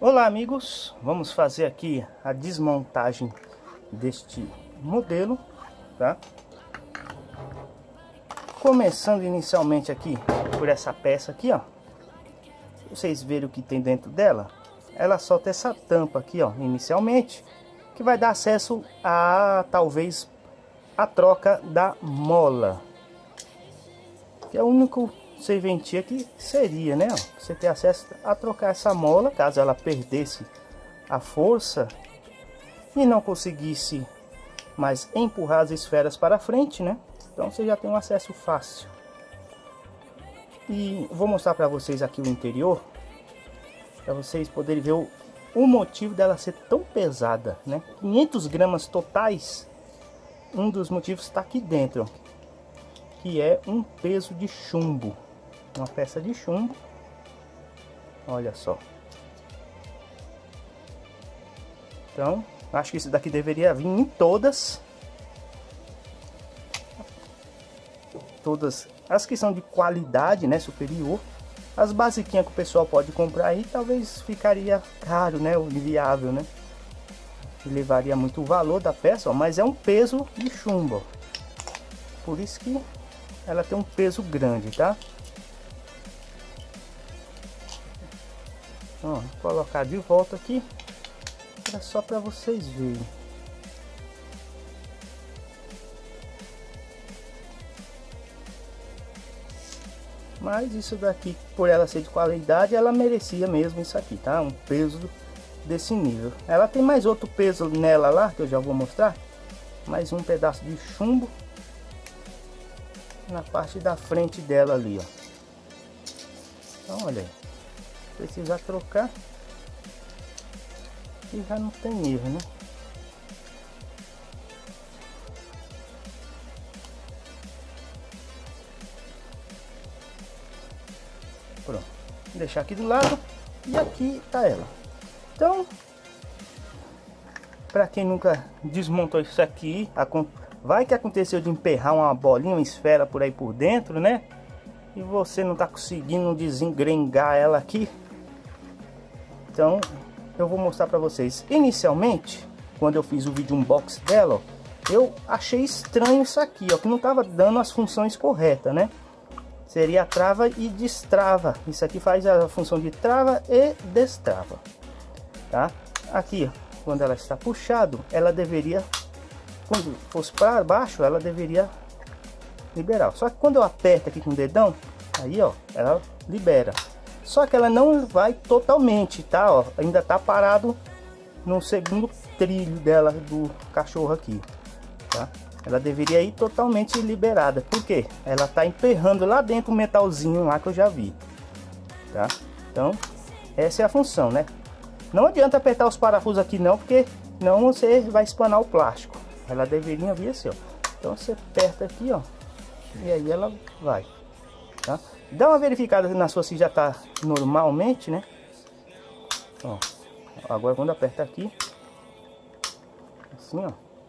Olá amigos, vamos fazer aqui a desmontagem deste modelo, tá? Começando inicialmente aqui por essa peça aqui, ó. Vocês verem o que tem dentro dela. Ela solta essa tampa aqui, ó, inicialmente, que vai dar acesso a talvez a troca da mola, que é o único serventia que seria, né? Você ter acesso a trocar essa mola caso ela perdesse a força e não conseguisse mais empurrar as esferas para frente, né? Então você já tem um acesso fácil. E vou mostrar para vocês aqui o interior, para vocês poderem ver o motivo dela ser tão pesada, né? 500 gramas totais. Um dos motivos está aqui dentro, que é um peso de chumbo, uma peça de chumbo. Olha só. Então acho que isso daqui deveria vir em todas as que são de qualidade, né, superior. As basiquinhas que o pessoal pode comprar aí talvez ficaria caro, né, ou inviável, né, e levaria muito o valor da peça, ó, mas é um peso de chumbo, por isso que ela tem um peso grande, tá? Ó, vou colocar de volta aqui, era só para vocês verem. Mas isso daqui, por ela ser de qualidade, ela merecia mesmo isso aqui, tá? Um peso desse nível. Ela tem mais outro peso nela lá, que eu já vou mostrar. Mais um pedaço de chumbo na parte da frente dela ali, ó. Então, olha aí. Precisa trocar. E já não tem erro, né? Pronto. Vou deixar aqui do lado. E aqui tá ela. Então, para quem nunca desmontou isso aqui, vai que aconteceu de emperrar uma bolinha, uma esfera por aí por dentro, né? E você não tá conseguindo desengrengar ela aqui. Então, eu vou mostrar para vocês. Inicialmente, quando eu fiz o vídeo unboxing dela, ó, eu achei estranho isso aqui, ó, que não tava dando as funções corretas, né? Seria a trava e destrava. Isso aqui faz a função de trava e destrava, tá? Aqui, ó, quando ela está puxado, ela deveria, quando fosse para baixo, ela deveria liberar. Só que quando eu aperto aqui com o dedão, aí, ó, ela libera. Só que ela não vai totalmente, tá? Ó, ainda tá parado no segundo trilho dela do cachorro aqui, tá? Ela deveria ir totalmente liberada. Por quê? Ela tá emperrando lá dentro o metalzinho lá que eu já vi, tá? Então, essa é a função, né? Não adianta apertar os parafusos aqui não, porque não você vai espanar o plástico. Ela deveria vir assim, ó. Então você aperta aqui, ó, e aí ela vai, tá? Dá uma verificada na sua se já tá normalmente, né? Ó, agora quando aperta aqui, assim, ó.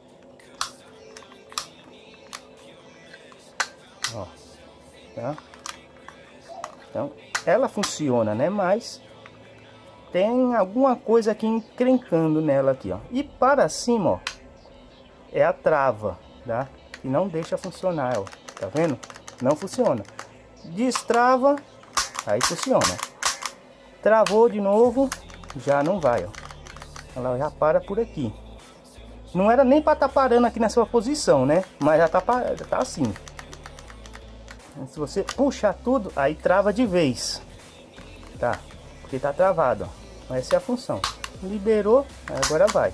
Ó, tá? Então ela funciona, né? Mas tem alguma coisa aqui encrencando nela aqui, ó. E para cima, ó, é a trava, tá? Que não deixa funcionar, ó. Tá vendo? Não funciona. Destrava, aí funciona. Travou de novo, já não vai, ó. Ela já para por aqui. Não era nem para estar parando aqui nessa posição, né? Mas já tá assim. Se você puxar tudo, aí trava de vez, tá? Porque tá travado, ó. Essa é a função. Liberou, agora vai.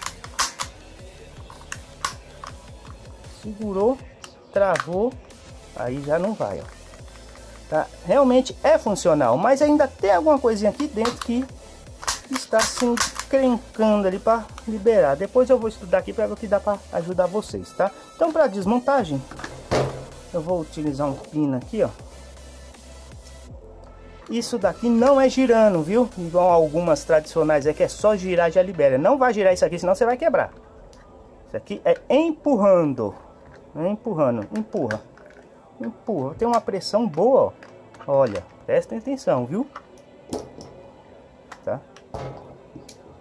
Segurou, travou, aí já não vai, ó. Tá? Realmente é funcional, mas ainda tem alguma coisinha aqui dentro que está se encrencando ali para liberar. Depois eu vou estudar aqui para ver o que dá para ajudar vocês, tá? Então, para desmontagem, eu vou utilizar um pino aqui, ó. Isso daqui não é girando, viu? Igual algumas tradicionais é que é só girar e já libera. Não vai girar isso aqui, senão você vai quebrar. Isso aqui é empurrando. Empurrando, empurra. Empurra. Tem uma pressão boa, ó. Olha, prestem atenção, viu? Tá?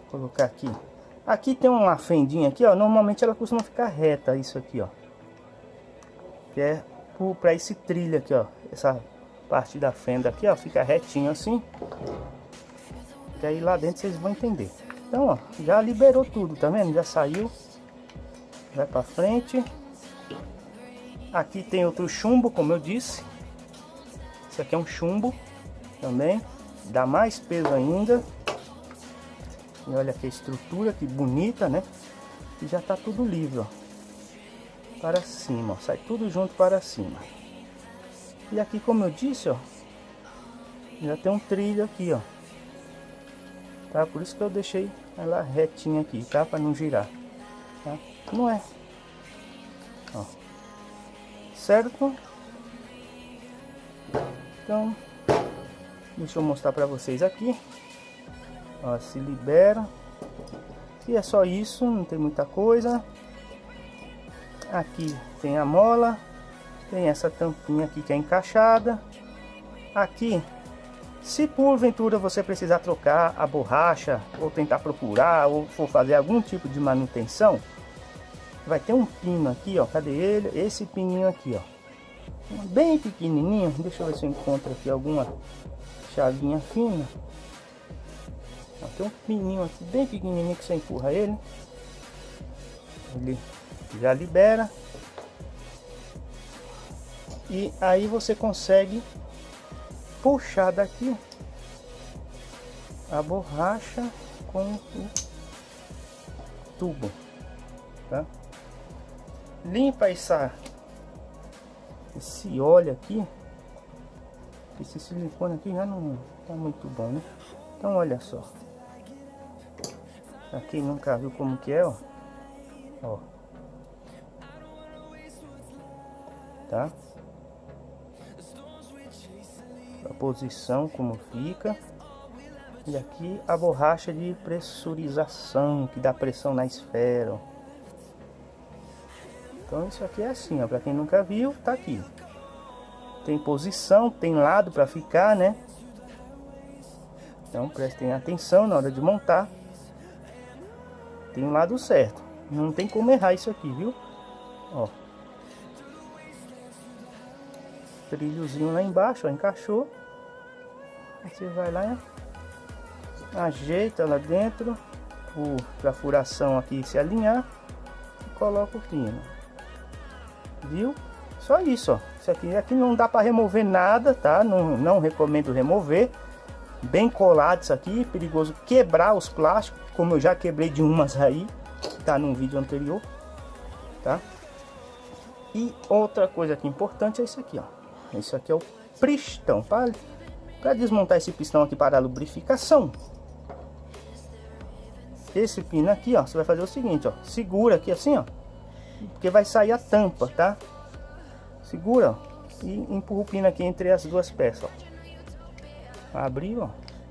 colocar aqui. Aqui tem uma fendinha aqui, ó. Normalmente ela costuma ficar reta, isso aqui, ó. Que é para esse trilho aqui, ó. Essa parte da fenda aqui, ó, fica retinho assim. E aí lá dentro vocês vão entender. Então, ó, já liberou tudo, tá vendo? Já saiu. Vai pra frente. Aqui tem outro chumbo, como eu disse. Esse aqui é um chumbo também. Dá mais peso ainda. E olha que estrutura, que bonita, né? E já tá tudo livre, ó. Para cima, ó. Sai tudo junto para cima. E aqui, como eu disse, ó, já tem um trilho aqui, ó. Tá? Por isso que eu deixei ela retinha aqui, tá? Para não girar, tá? Não é. Ó. Certo? Então, deixa eu mostrar para vocês aqui. Ó, se libera. E é só isso, não tem muita coisa. Aqui tem a mola. Tem essa tampinha aqui que é encaixada. Aqui, se porventura você precisar trocar a borracha, ou tentar procurar, ou for fazer algum tipo de manutenção, vai ter um pino aqui, ó. Cadê ele? Esse pininho aqui, ó. Bem pequenininho. Deixa eu ver se eu encontro aqui alguma chavinha fina. Ó, tem um pininho aqui bem pequenininho que você empurra ele. Ele já libera. E aí você consegue puxar daqui a borracha com o tubo, tá? Limpa esse óleo aqui. Esse silicone aqui já não tá muito bom, né? Então olha só. Pra quem nunca viu como que é, ó. Ó. Tá? A posição como fica. E aqui a borracha de pressurização, que dá pressão na esfera, ó. Então isso aqui é assim, ó, para quem nunca viu, tá aqui. Tem posição, tem lado para ficar, né? Então prestem atenção na hora de montar. Tem um lado certo. Não tem como errar isso aqui, viu? Ó. Trilhozinho lá embaixo, ó, encaixou. Você vai lá, ajeita lá dentro para a furação aqui se alinhar e coloca o pino. Viu? Só isso, ó. Isso aqui não dá para remover nada, tá? Não recomendo remover. Bem colado isso aqui, perigoso quebrar os plásticos, como eu já quebrei de umas aí, tá num vídeo anterior, tá? E outra coisa aqui importante é isso aqui, ó. Isso aqui é o pistão, para desmontar esse pistão aqui para a lubrificação. Esse pino aqui, ó, você vai fazer o seguinte, ó, segura aqui assim, ó, porque vai sair a tampa, tá? Segura, ó, e empurra o pino aqui entre as duas peças, ó. Abriu, ó.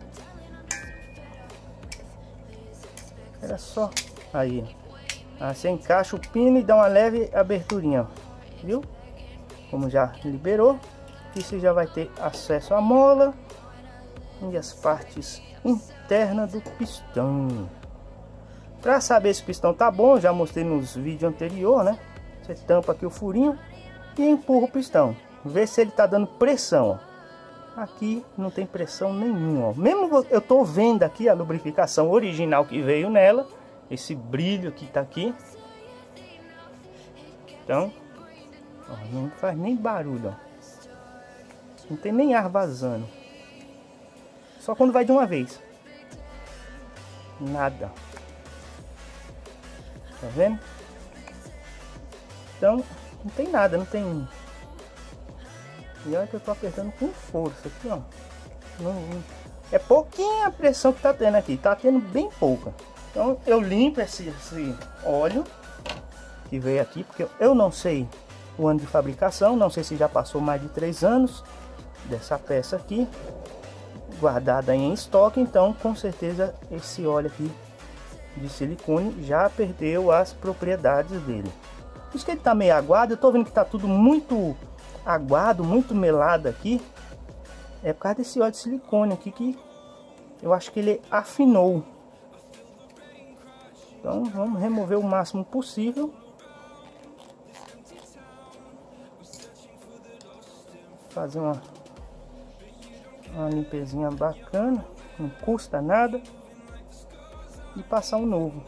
Era só aí. Você encaixa o pino e dá uma leve aberturinha, ó. Viu? Como já liberou. Aqui você já vai ter acesso à mola e as partes internas do pistão. Para saber se o pistão tá bom, já mostrei nos vídeos anteriores, né? Você tampa aqui o furinho e empurra o pistão. Vê se ele tá dando pressão, ó. Aqui não tem pressão nenhuma, ó. Mesmo eu tô vendo aqui a lubrificação original que veio nela, esse brilho que tá aqui. Então, ó, não faz nem barulho, ó. Não tem nem ar vazando. Só quando vai de uma vez. Nada. Tá vendo? Então, não tem nada, não tem. E olha que eu tô apertando com força aqui, ó. É pouquinha a pressão que tá tendo aqui. Tá tendo bem pouca. Então eu limpo esse óleo que veio aqui, porque eu não sei o ano de fabricação. Não sei se já passou mais de 3 anos dessa peça aqui, guardada em estoque. Então com certeza esse óleo aqui de silicone já perdeu as propriedades dele. Por isso que ele tá meio aguado. Eu tô vendo que tá tudo muito aguado, muito melado aqui. É por causa desse óleo de silicone aqui, que eu acho que ele afinou. Então vamos remover o máximo possível. Fazer uma limpezinha bacana, não custa nada. E passar um novo.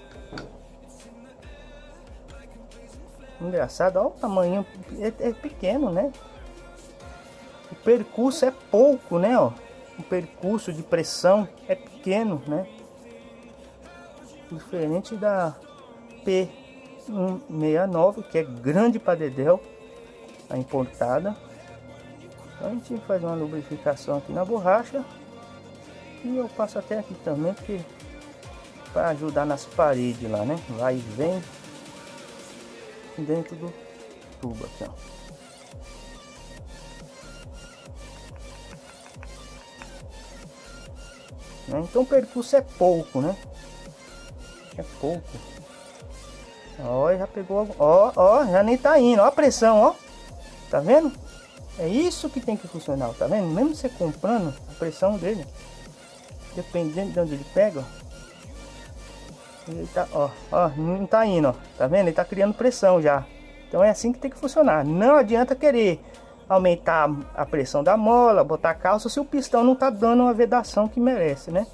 Engraçado, olha o tamanho, é pequeno, né? O percurso é pouco, né? Ó, o percurso de pressão é pequeno, né? Diferente da P169, que é grande para dedéu, a importada. Então a gente faz uma lubrificação aqui na borracha. E eu passo até aqui também, porque para ajudar nas paredes lá, né? Vai e vem dentro do tubo aqui, ó. Então o percurso é pouco, né? É pouco. Ó, já pegou. Ó, já nem tá indo. Ó a pressão, ó. Tá vendo? É isso que tem que funcionar, tá vendo? Mesmo você comprando, a pressão dele, dependendo de onde ele pega, ó. Ele tá, ó, não tá indo, ó. Tá vendo? Ele tá criando pressão já. Então é assim que tem que funcionar. Não adianta querer aumentar a pressão da mola, botar calça, se o pistão não tá dando uma vedação que merece, né?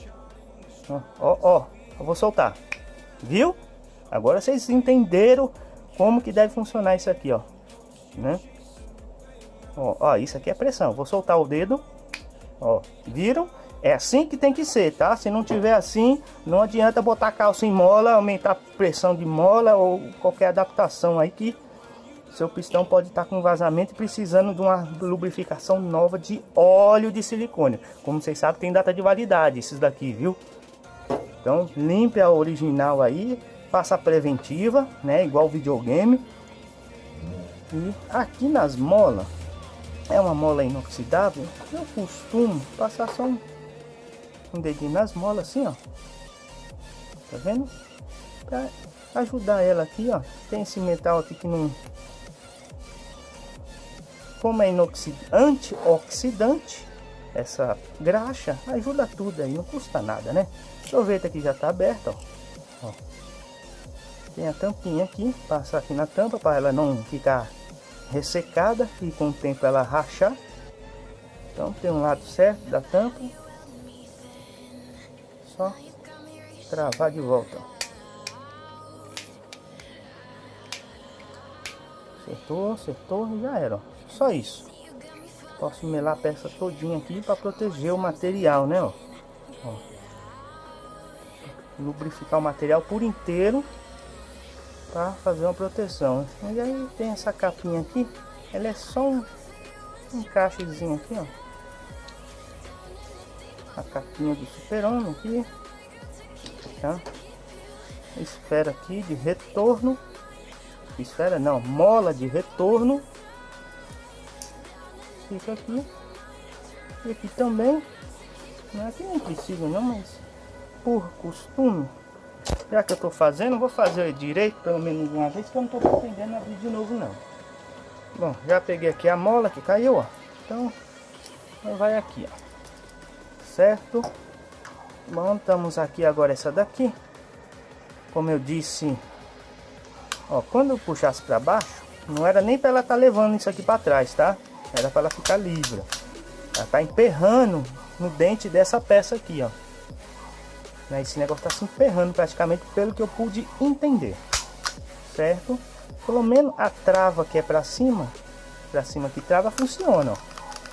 Ó, eu vou soltar. Viu? Agora vocês entenderam como que deve funcionar isso aqui, ó. Né? Ó, isso aqui é pressão. Vou soltar o dedo. Ó, viram? É assim que tem que ser, tá? Se não tiver assim, não adianta botar calça em mola, aumentar a pressão de mola ou qualquer adaptação aí que seu pistão pode estar com vazamento e precisando de uma lubrificação nova de óleo de silicone. Como vocês sabem, tem data de validade esses daqui, viu? Então, limpe a original aí, faça a preventiva, né? Igual videogame. E aqui nas molas, é uma mola inoxidável, eu costumo passar só um dedinho nas molas assim, ó. Tá vendo? Pra ajudar ela aqui, ó. Tem esse metal aqui que não... Como é antioxidante, essa graxa ajuda tudo aí, não custa nada, né? Aproveita que já tá aberta, ó. Tem a tampinha aqui, passar aqui na tampa para ela não ficar ressecada e com o tempo ela rachar. Então tem um lado certo da tampa, só travar de volta. Acertou e já era, ó. Só isso. Posso melar a peça todinha aqui para proteger o material, né? Ó. Lubrificar o material por inteiro para fazer uma proteção. E aí tem essa capinha aqui, ela é só um encaixezinho aqui, ó. A capinha do Super-Homem aqui, tá? Esfera aqui de retorno. Esfera não, mola de retorno. Fica aqui. E aqui também. Aqui não precisa não, mas por costume, já que eu tô fazendo, vou fazer direito pelo menos uma vez, que eu não tô pretendendo abrir de novo não. Bom, já peguei aqui a mola que caiu, ó. Então vai aqui, ó. Certo? Montamos aqui agora essa daqui. Como eu disse, ó, quando eu puxasse para baixo, não era nem para ela estar levando isso aqui para trás, tá? Era para ela ficar livre. Ela tá emperrando no dente dessa peça aqui, ó. Esse negócio tá se emperrando praticamente, pelo que eu pude entender, certo? Pelo menos a trava que é para cima que trava, funciona, ó.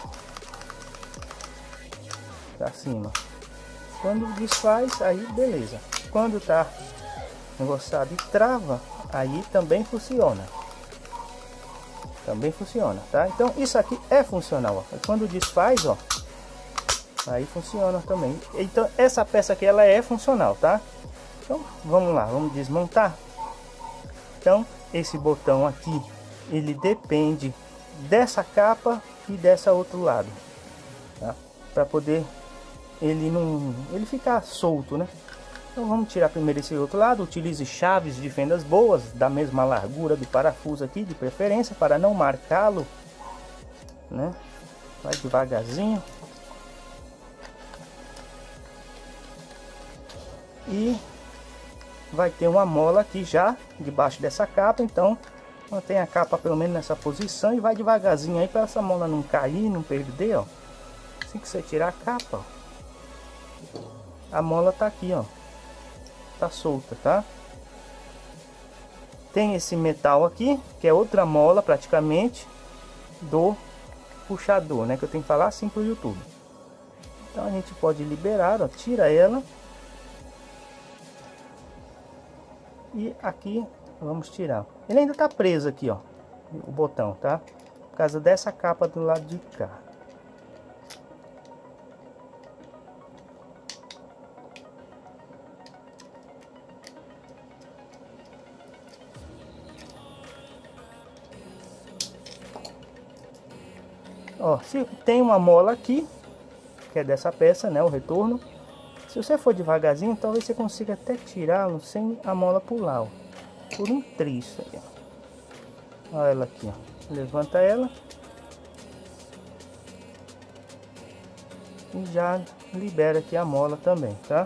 Pra cima. Quando desfaz, aí beleza. Quando tá engrossado e trava, aí também funciona. Também funciona, tá? Então isso aqui é funcional, ó. Quando desfaz, ó, aí funciona também. Então essa peça aqui ela é funcional, tá? Então vamos lá, vamos desmontar. Então esse botão aqui, ele depende dessa capa e dessa outro lado, tá? Para poder ele ficar solto, né? Então vamos tirar primeiro esse outro lado. Utilize chaves de fendas boas, da mesma largura do parafuso aqui, de preferência, para não marcá-lo, né? Vai devagarzinho. E vai ter uma mola aqui já debaixo dessa capa. Então mantém a capa pelo menos nessa posição e vai devagarzinho aí para essa mola não cair, não perder, ó. Assim que você tirar a capa, ó, a mola tá aqui, ó, tá solta, tá? Tem esse metal aqui, que é outra mola praticamente do puxador, né? Que eu tenho que falar assim pro YouTube. Então a gente pode liberar, ó, tira ela. E aqui vamos tirar. Ele ainda tá preso aqui, ó, o botão, tá? Por causa dessa capa do lado de cá. Ó, se tem uma mola aqui, que é dessa peça, né, o retorno. Se você for devagarzinho, talvez você consiga até tirá-lo sem a mola pular, ó, por um triz aí, ó. Olha ela aqui, ó. Levanta ela e já libera aqui a mola também, tá?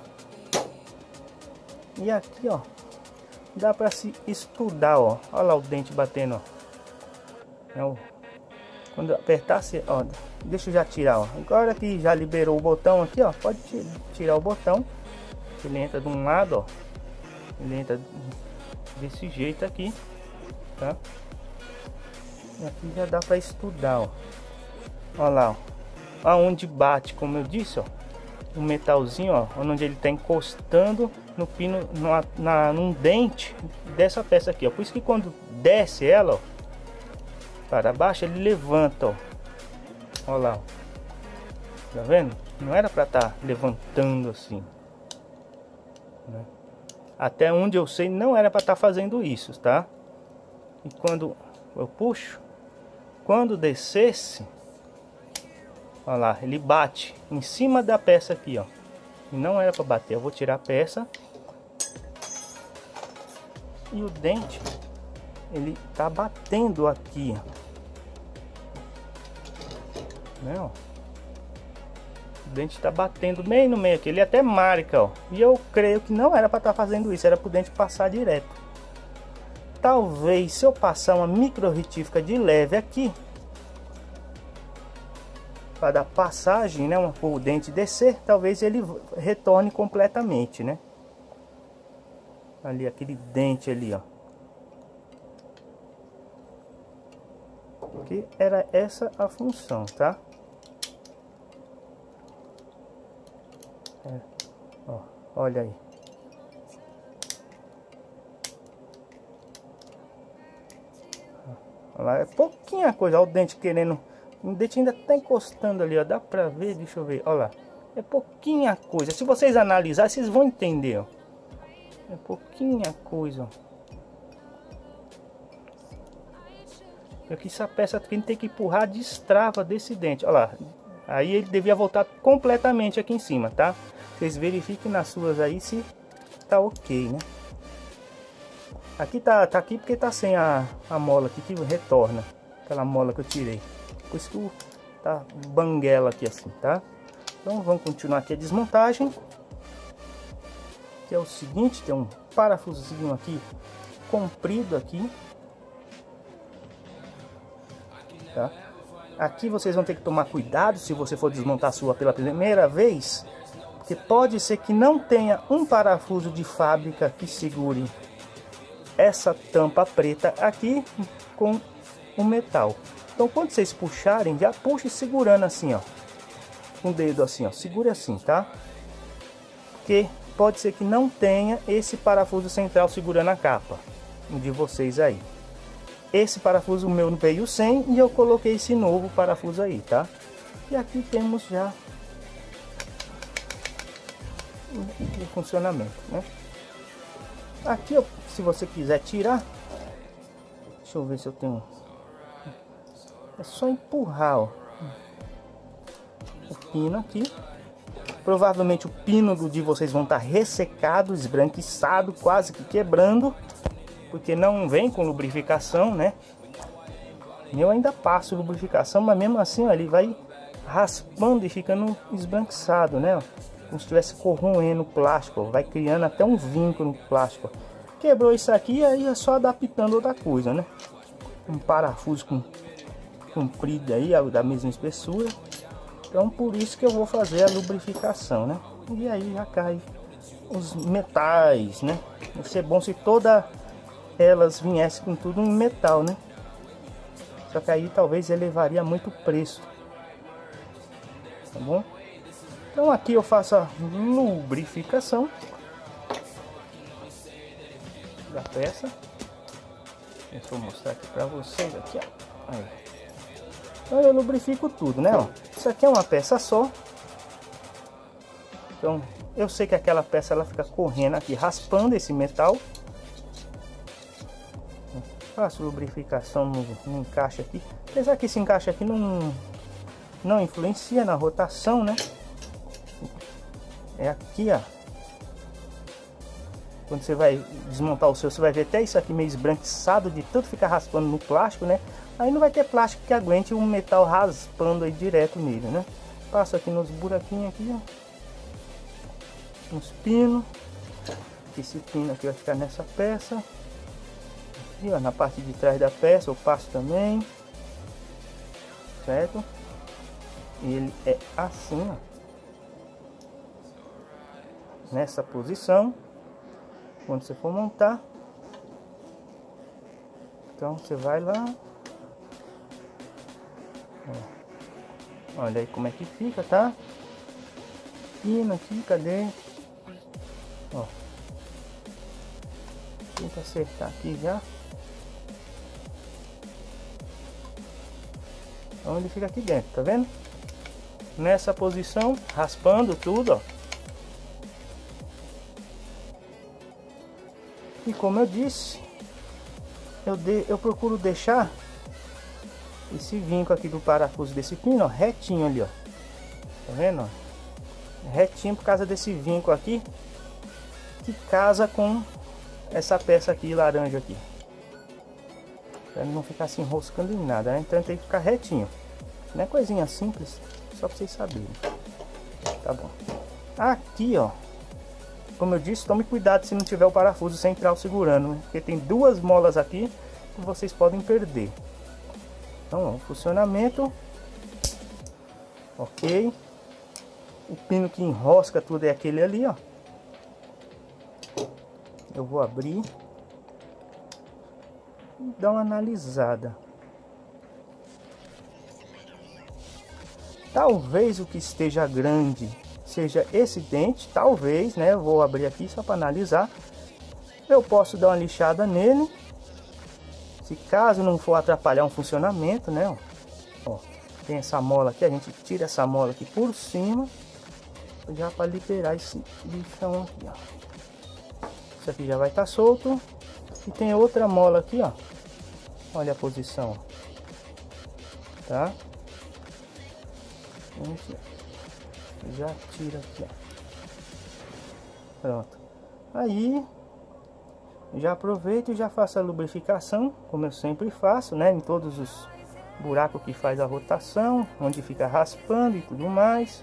E aqui, ó, dá para se estudar, ó. Olha lá o dente batendo, ó. Quando apertar, ó, deixa eu já tirar, ó. Agora que já liberou o botão aqui, ó, pode tirar o botão. Ele entra de um lado, ó. Ele entra desse jeito aqui, tá? E aqui já dá para estudar, ó. Olha lá, ó. Aonde bate, como eu disse, ó, um metalzinho, ó, onde ele tá encostando no pino, num dente dessa peça aqui, ó. Por isso que quando desce ela, ó, para baixo, ele levanta, ó. Olha lá, ó. Tá vendo? Não era para estar levantando assim, né? Até onde eu sei, não era para estar fazendo isso, tá? E quando eu puxo, quando descesse, olha lá, ele bate em cima da peça aqui, ó. E não era para bater. Eu vou tirar a peça. E o dente, ele tá batendo aqui, ó. Né, ó? O dente tá batendo bem no meio aqui. Ele até marca, ó. E eu creio que não era para estar fazendo isso. Era pro dente passar direto. Talvez se eu passar uma micro retífica de leve aqui, para dar passagem, né, o dente descer, talvez ele retorne completamente, né? Ali, aquele dente ali, ó. Que era essa a função, tá? Ó, olha aí. Olha lá, é pouquinha coisa. Olha o dente querendo. O dente ainda tá encostando ali, ó. Dá pra ver? Deixa eu ver. Olha lá. É pouquinha coisa. Se vocês analisarem, vocês vão entender, ó. É pouquinha coisa, ó. Aqui essa peça aqui tem que empurrar a destrava desse dente. Olha lá. Aí ele devia voltar completamente aqui em cima, tá? Vocês verifiquem nas suas aí se tá ok, né? Aqui tá aqui porque tá sem a mola aqui que retorna. Aquela mola que eu tirei. Por isso que tá banguela aqui assim, tá? Então vamos continuar aqui a desmontagem. Que é o seguinte, tem um parafusinho aqui comprido aqui. Tá? Aqui vocês vão ter que tomar cuidado se você for desmontar a sua pela primeira vez, porque pode ser que não tenha um parafuso de fábrica que segure essa tampa preta aqui com o metal. Então quando vocês puxarem, já puxe segurando assim, ó, com o dedo assim, ó, segure assim, tá? Porque pode ser que não tenha esse parafuso central segurando a capa de vocês aí. Esse parafuso meu veio sem e eu coloquei esse novo parafuso aí, tá? E aqui temos já o funcionamento, né? Aqui, se você quiser tirar, deixa eu ver se eu tenho. É só empurrar, ó, o pino aqui. Provavelmente o pino de vocês vão estar ressecado, esbranquiçado, quase que quebrando, porque não vem com lubrificação, né? Eu ainda passo lubrificação, mas mesmo assim, ó, ele vai raspando e ficando esbranquiçado, né? como se estivesse corroendo o plástico, ó. Vai criando até um vínculo no plástico, ó. Quebrou isso aqui, aí é só adaptando outra coisa, né? Um parafuso comprido aí, da mesma espessura. Então por isso que eu vou fazer a lubrificação, né? E aí já cai os metais, né? Ia ser bom se todas elas viessem com tudo em metal, né? Só que aí talvez elevaria muito o preço, tá bom? Então aqui eu faço a lubrificação da peça. Deixa eu mostrar aqui para vocês aqui, ó. Aí. Então eu lubrifico tudo, né? Ó. Isso aqui é uma peça só. Então eu sei que aquela peça ela fica correndo aqui, raspando esse metal. Faço lubrificação no encaixe aqui. Apesar que esse encaixe aqui não influencia na rotação, né? É aqui, ó. Quando você vai desmontar o seu, você vai ver até isso aqui meio esbranquiçado de tanto ficar raspando no plástico, né? Aí não vai ter plástico que aguente um metal raspando aí direto nele, né? Passo aqui nos buraquinhos aqui, ó. Nos pinos. Esse pino aqui vai ficar nessa peça. Aqui, ó, na parte de trás da peça eu passo também. Certo? E ele é assim, ó. Nessa posição. Quando você for montar, então você vai lá, ó. Olha aí como é que fica, tá? Pino aqui, cadê? Ó, tenta acertar aqui já. Então ele fica aqui dentro, tá vendo? Nessa posição, raspando tudo, ó. E como eu disse, eu procuro deixar esse vinco aqui do parafuso desse pino, ó, retinho ali, ó. Tá vendo? Ó? Retinho por causa desse vinco aqui que casa com essa peça aqui laranja aqui. Pra não ficar se enroscando em nada, né? Então tem que ficar retinho. Não é coisinha simples, só pra vocês saberem. Tá bom. Aqui, ó. Como eu disse, tome cuidado se não tiver o parafuso central segurando, né? Porque tem duas molas aqui que vocês podem perder. Então, ó, o funcionamento. Ok. O pino que enrosca tudo é aquele ali, ó. Eu vou abrir e dar uma analisada. Talvez o que esteja grande seja esse dente, talvez, né? Eu vou abrir aqui só para analisar. Eu posso dar uma lixada nele, se caso não for atrapalhar um funcionamento, né? Ó, tem essa mola aqui, a gente tira essa mola aqui por cima, já para liberar esse lixão aqui, ó. Isso aqui já vai estar solto. E tem outra mola aqui, ó. Olha a posição, tá? Já tira aqui, ó. Pronto. Aí já aproveito e já faço a lubrificação, como eu sempre faço, né? Em todos os buracos que faz a rotação, onde fica raspando e tudo mais.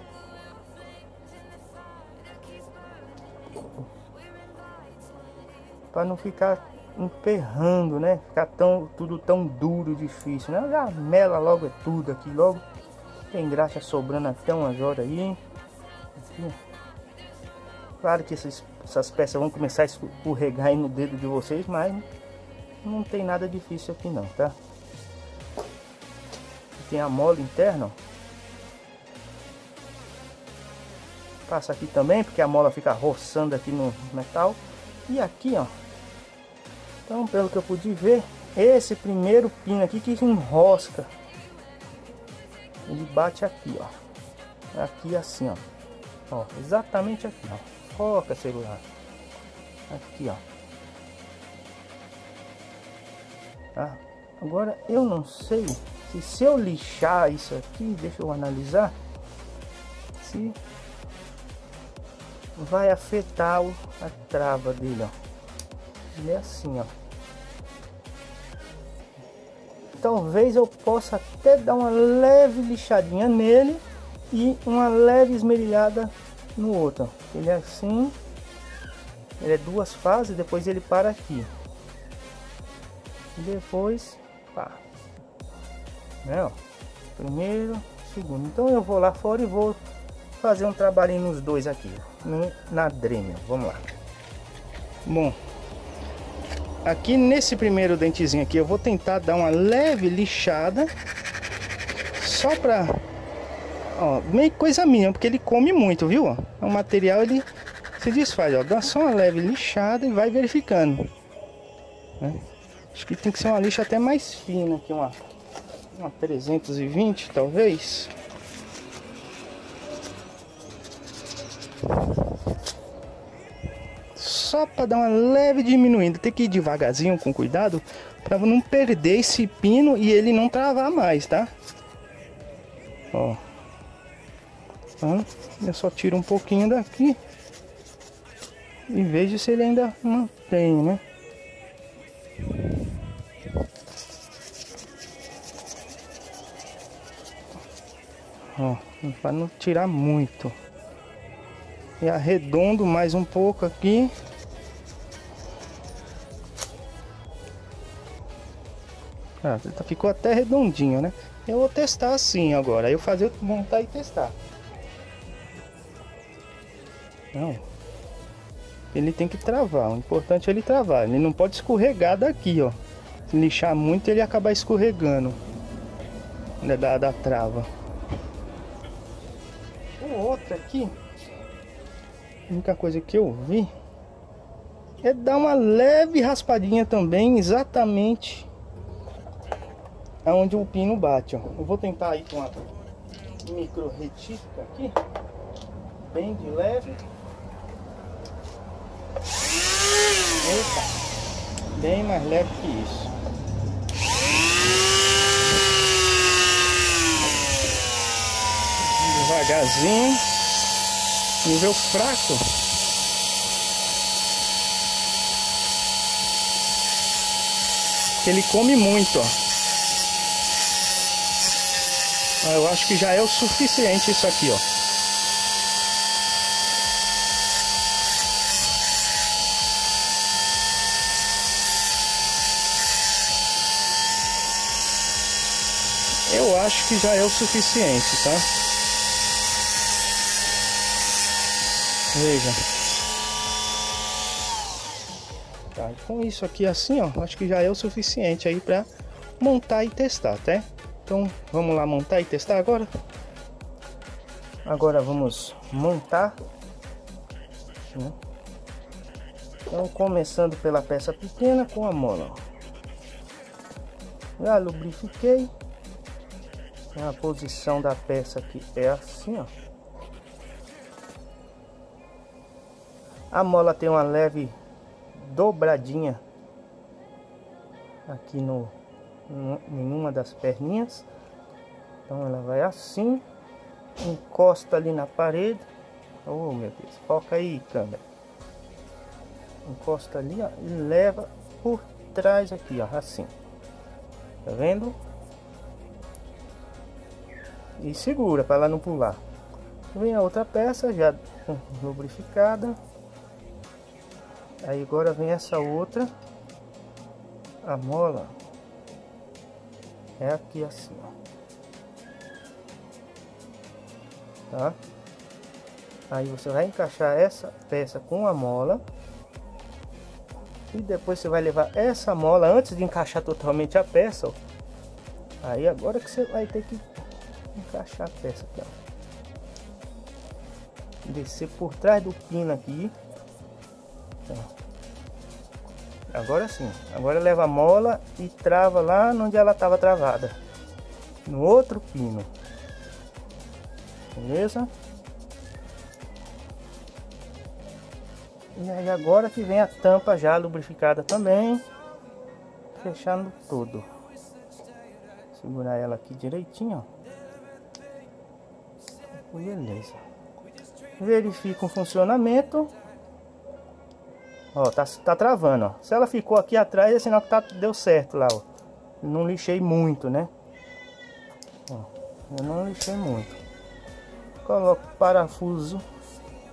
Para não ficar emperrando, né? Ficar tudo tão duro, difícil, né? Já mela logo tudo aqui logo. Tem graxa sobrando até umas horas aí. Aqui. Claro que essas peças vão começar a escorregar aí no dedo de vocês, mas não tem nada difícil aqui não, tá? Tem a mola interna, ó. Passa aqui também, porque a mola fica roçando aqui no metal. E aqui, ó. Então, pelo que eu pude ver, esse primeiro pino aqui que enrosca, ele bate aqui, ó. Aqui assim, ó. Ó, exatamente aqui, ó. Foca, celular. Aqui, ó. Tá? Agora eu não sei se eu lixar isso aqui, deixa eu analisar se vai afetar a trava dele, ó. Ele é assim, ó. Talvez eu possa até dar uma leve lixadinha nele e uma leve esmerilhada no outro. Ele é assim, ele é duas fases, depois ele para aqui. Depois, pá. Né, ó. Primeiro, segundo. Então eu vou lá fora e vou fazer um trabalhinho nos dois aqui, na Dremel. Vamos lá. Bom, aqui nesse primeiro dentezinho aqui eu vou tentar dar uma leve lixada, só pra, ó, meio coisa mínima, porque ele come muito, viu? Ó, o material ele se desfaz, ó, dá só uma leve lixada e vai verificando, né? Acho que tem que ser uma lixa até mais fina aqui, uma 320 talvez. Só para dar uma leve diminuindo, tem que ir devagarzinho, com cuidado, para não perder esse pino e ele não travar mais, tá? Ó, então, eu só tiro um pouquinho daqui e vejo se ele ainda mantém, né? Ó, para não tirar muito. E arredondo mais um pouco aqui. Ah, ficou até redondinho, né? Eu vou testar assim agora. Aí eu fazer, montar e testar. Não. Ele tem que travar. O importante é ele travar. Ele não pode escorregar daqui, ó. Se lixar muito, ele acaba escorregando da trava. O outro aqui, a única coisa que eu vi é dar uma leve raspadinha também, exatamente aonde o pino bate, ó. Eu vou tentar ir com uma micro retífica aqui, bem de leve. Eita, bem mais leve que isso. Devagarzinho, nível fraco. Ele come muito, ó. Eu acho que já é o suficiente isso aqui, ó. Eu acho que já é o suficiente, tá? Veja. Tá, com isso aqui assim, ó, acho que já é o suficiente aí pra montar e testar, tá? Então vamos lá montar e testar agora. Agora vamos montar, né? Então começando pela peça pequena com a mola. Já lubrifiquei. A posição da peça aqui é assim, ó. A mola tem uma leve dobradinha aqui em uma das perninhas. Então ela vai assim, encosta ali na parede. Oh meu Deus, foca aí, câmera. Encosta ali, ó, e leva por trás aqui, ó, assim. Tá vendo? E segura para ela não pular. Vem a outra peça já lubrificada. Aí agora vem essa outra. A mola é aqui assim, ó. Tá? Aí você vai encaixar essa peça com a mola. E depois você vai levar essa mola antes de encaixar totalmente a peça, ó. Aí agora que você vai ter que encaixar a peça aqui, ó. Descer por trás do pino aqui. Agora sim. Agora leva a mola e trava lá onde ela estava travada, no outro pino. Beleza? E aí agora que vem a tampa já lubrificada também, fechando tudo. Segurar ela aqui direitinho, ó. Beleza. Verifica o funcionamento. Ó, tá travando, ó. Se ela ficou aqui atrás é sinal que deu certo lá, ó. Não lixei muito, né? Ó, eu não lixei muito. Coloco o parafuso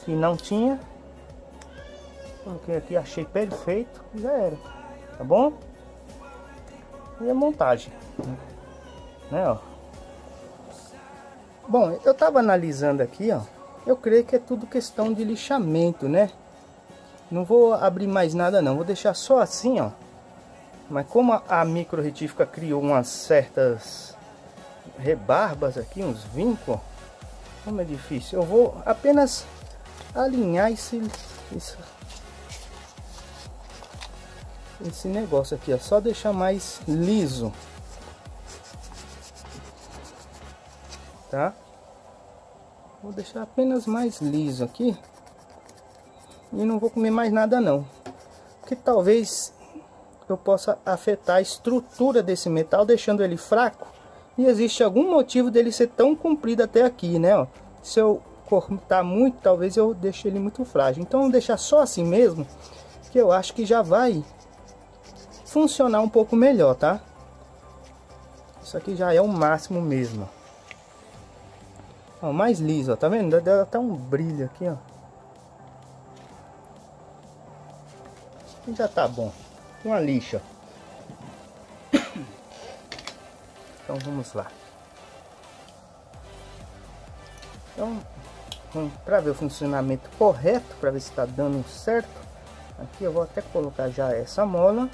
que não tinha. Coloquei aqui, achei perfeito, já era, tá bom? E a montagem, né, ó. Bom, eu tava analisando aqui, ó. Eu creio que é tudo questão de lixamento, né? Não vou abrir mais nada não, vou deixar só assim, ó. Mas como a micro retífica criou umas certas rebarbas aqui, uns vincos, como é difícil. Eu vou apenas alinhar esse negócio aqui, ó, só deixar mais liso, tá? Vou deixar apenas mais liso aqui e não vou comer mais nada não, porque talvez eu possa afetar a estrutura desse metal, deixando ele fraco, e existe algum motivo dele ser tão comprido até aqui, né, ó. Se eu cortar muito, talvez eu deixe ele muito frágil, então vou deixar só assim mesmo, que eu acho que já vai funcionar um pouco melhor, tá? Isso aqui já é o máximo mesmo. Ó, mais liso, ó, tá vendo? Deu até um brilho aqui, ó. E já tá bom. Uma lixa. Então vamos lá. Então, para ver o funcionamento correto, para ver se está dando certo, aqui eu vou até colocar já essa mola.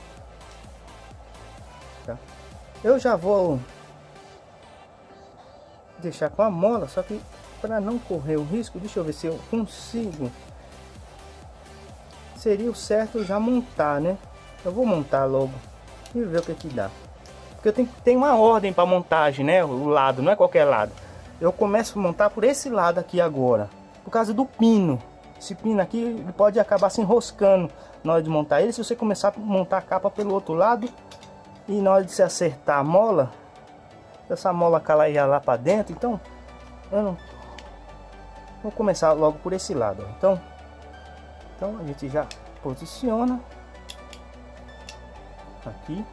Tá? Eu já vou deixar com a mola, só que para não correr o risco, deixa eu ver se eu consigo. Seria o certo já montar, né? Eu vou montar logo e ver o que dá. Porque eu tenho uma ordem para montagem, né? O lado, não é qualquer lado. Eu começo a montar por esse lado aqui agora, por causa do pino. Esse pino aqui ele pode acabar se enroscando na hora de montar ele. Se você começar a montar a capa pelo outro lado e na hora de se acertar a mola, essa mola cair lá para dentro, então eu não vou começar logo por esse lado. Então a gente já posiciona aqui,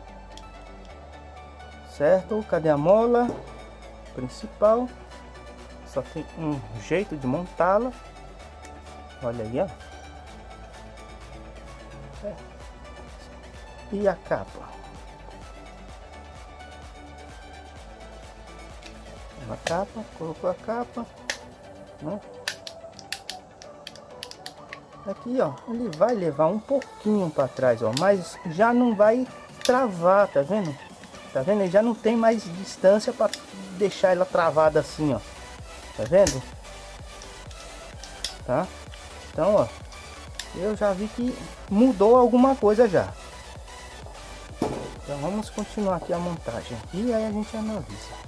certo? Cadê a mola principal? Só tem um jeito de montá-la. Olha aí, ó. E a capa? A capa, colocou a capa, né? Aqui, ó, ele vai levar um pouquinho para trás, ó, mas já não vai travar, tá vendo? Tá vendo? Ele já não tem mais distância para deixar ela travada assim, ó. Tá vendo? Tá? Então, ó, eu já vi que mudou alguma coisa já. Então vamos continuar aqui a montagem e aí a gente analisa.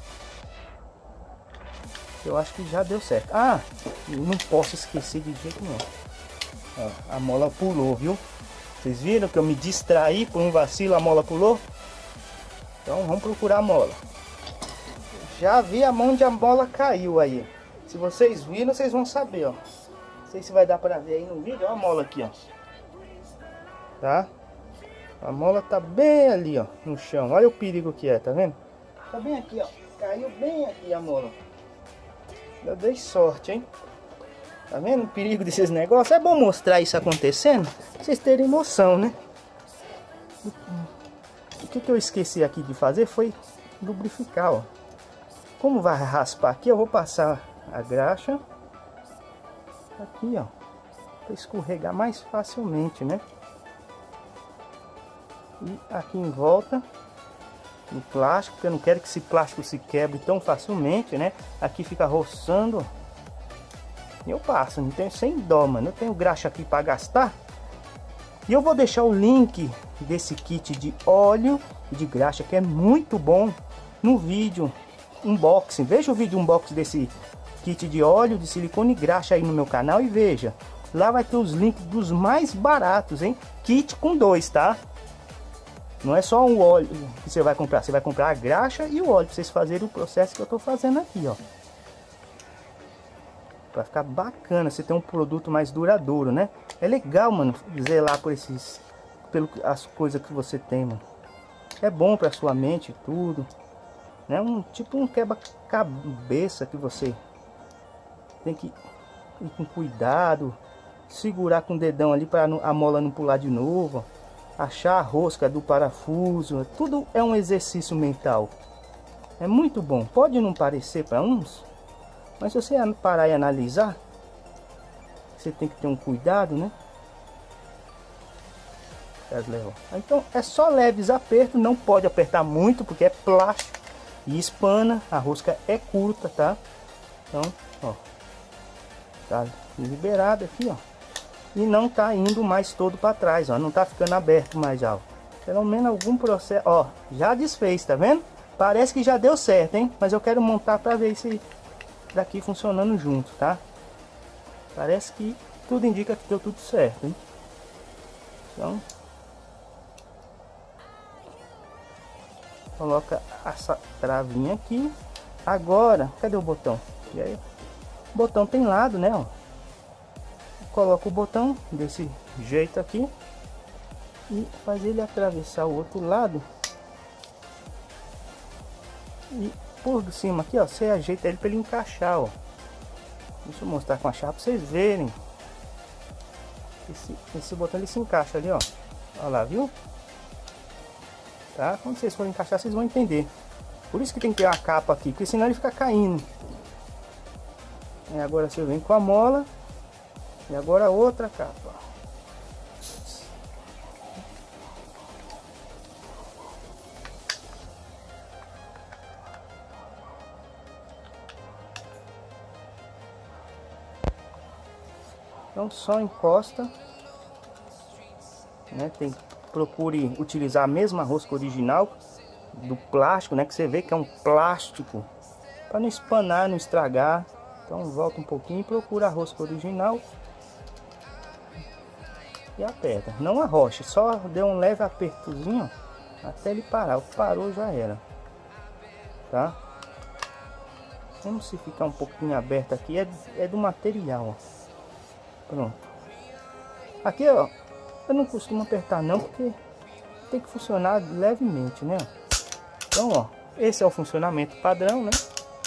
Eu acho que já deu certo. Ah, não posso esquecer de jeito nenhum. Ó, a mola pulou, viu? Vocês viram que eu me distraí por um vacilo, a mola pulou? Então vamos procurar a mola. Já vi onde a mola caiu aí. Se vocês viram, vocês vão saber, ó. Não sei se vai dar pra ver aí no vídeo. Olha a mola aqui, ó. Tá? A mola tá bem ali, ó, no chão. Olha o perigo que é, tá vendo? Tá bem aqui, ó. Caiu bem aqui a mola. Eu dei sorte, hein? Tá vendo o perigo desses negócios? É bom mostrar isso acontecendo, pra vocês terem noção, né? O que eu esqueci aqui de fazer foi lubrificar, ó. Como vai raspar aqui, eu vou passar a graxa aqui, ó, para escorregar mais facilmente, né? E aqui em volta no plástico, porque eu não quero que esse plástico se quebre tão facilmente, né? Aqui fica roçando. Eu passo, não tenho, sem dó, mano. Eu tenho graxa aqui para gastar. E eu vou deixar o link desse kit de óleo e de graxa, que é muito bom, no vídeo unboxing. Veja o vídeo unboxing desse kit de óleo de silicone e graxa aí no meu canal e veja. Lá vai ter os links dos mais baratos, hein? Kit com 2, tá? Não é só um óleo que você vai comprar a graxa e o óleo para vocês fazerem o processo que eu tô fazendo aqui, ó. Pra ficar bacana, você ter um produto mais duradouro, né? É legal, mano, zelar por as coisas que você tem, mano. É bom pra sua mente tudo, né? Tipo um quebra-cabeça que você tem que ir com cuidado, segurar com o dedão ali para a mola não pular de novo, achar a rosca do parafuso, tudo é um exercício mental. É muito bom, pode não parecer para uns, mas se você parar e analisar, você tem que ter um cuidado, né? Então é só leves apertos, não pode apertar muito porque é plástico e espana, a rosca é curta, tá? Então, ó, tá liberado aqui, ó, e não tá indo mais todo para trás, ó, não tá ficando aberto mais já, ó. Pelo menos algum processo, ó, já desfez, tá vendo? Parece que já deu certo, hein? Mas eu quero montar para ver se daqui funcionando junto, tá? Parece que tudo indica que deu tudo certo, hein? Então, coloca essa travinha aqui. Agora, cadê o botão? E aí, o botão tem lado, né? Ó. Coloca o botão desse jeito aqui e faz ele atravessar o outro lado. E por cima aqui, ó, você ajeita ele para ele encaixar, ó. Deixa eu mostrar com a chave para vocês verem. Esse botão ele se encaixa ali, ó. Olha lá, viu? Tá? Quando vocês forem encaixar, vocês vão entender. Por isso que tem que ter a capa aqui, porque senão ele fica caindo. E agora você vem com a mola. E agora a outra capa. Então só encosta, né? Procure utilizar a mesma rosca original do plástico, né? Que você vê que é um plástico, para não espanar, não estragar. Então volta um pouquinho e procura a rosca original e aperta. Não arroche, só dê um leve apertozinho até ele parar. O parou já era, tá? Como se ficar um pouquinho aberto aqui é do material, ó. Pronto. Aqui, ó, eu não costumo apertar não, porque tem que funcionar levemente, né? Então, ó, esse é o funcionamento padrão, né?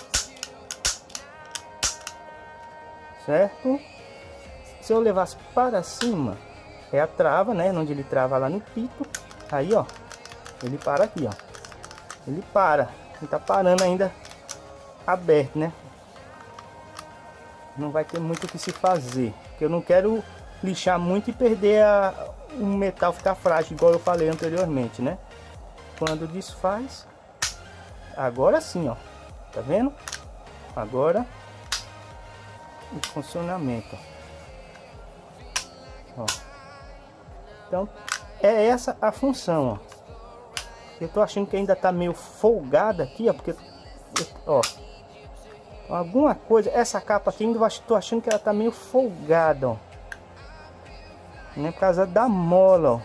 Certo? Se eu levasse para cima, é a trava, né? Onde ele trava lá no pito. Aí, ó, ele para aqui, ó. Ele para. Ele tá parando ainda aberto, né? Não vai ter muito o que se fazer, porque eu não quero lixar muito e perder o metal, ficar frágil, igual eu falei anteriormente, né? Quando desfaz, agora sim, ó, tá vendo? Agora o funcionamento, ó. Então é essa a função, ó. Eu tô achando que ainda tá meio folgada aqui, ó, porque, ó, alguma coisa, essa capa aqui ainda tô achando que ela tá meio folgada, ó. Não é por causa da mola, ó.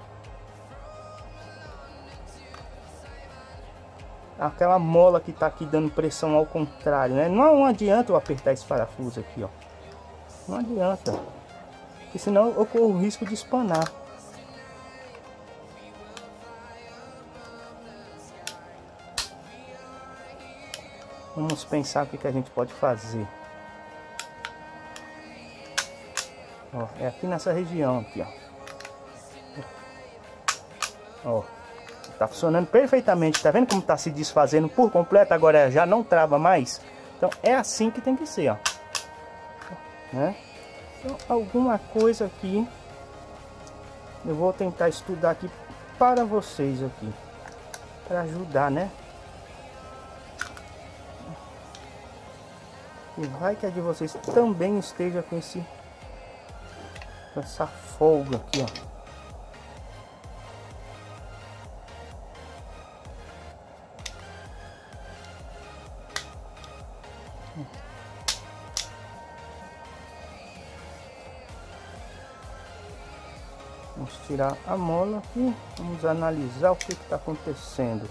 Aquela mola que tá aqui dando pressão ao contrário, né? Não adianta eu apertar esse parafuso aqui, ó. Não adianta, porque senão eu corro o risco de espanar. Vamos pensar o que a gente pode fazer. Ó, é aqui nessa região aqui, ó. Ó, tá funcionando perfeitamente. Tá vendo como tá se desfazendo por completo? Agora já não trava mais. Então é assim que tem que ser, ó. Né? Então alguma coisa aqui eu vou tentar estudar aqui para vocês aqui, para ajudar, né? E vai que a de vocês também esteja com essa folga aqui, ó. Vamos tirar a mola aqui, vamos analisar o que está acontecendo.